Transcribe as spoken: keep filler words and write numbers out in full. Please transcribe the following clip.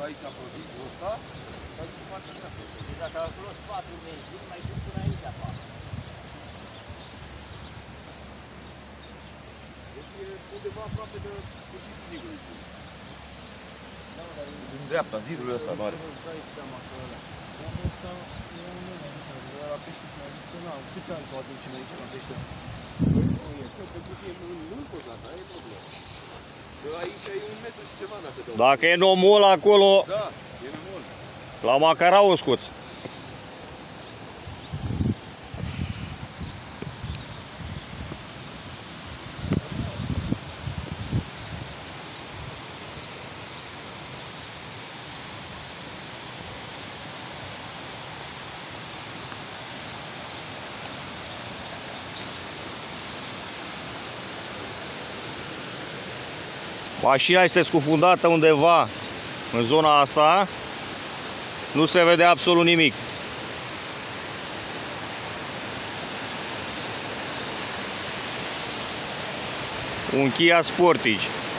aici produsul ăsta, dar nu face dreapta. Deci dacă acolo sunt patru metri, mai duc până aici afară. Deci e undeva aproape de sfârșitul zidului. Din dreapta, zidul ăsta mare. Îți dai seama că ăla. Dar ăsta e un nume, la pește mai zic, nu, câți ani să o aducem aici la pește? Nu e, că pentru că e mult pozat, aia e problema. Că aici e un metru și ceva dacă dă. Dacă e nomol acolo, Da, e mult. la Macarau o scoți. Mașina este scufundată undeva în zona asta, nu se vede absolut nimic. Un Kia Sportage.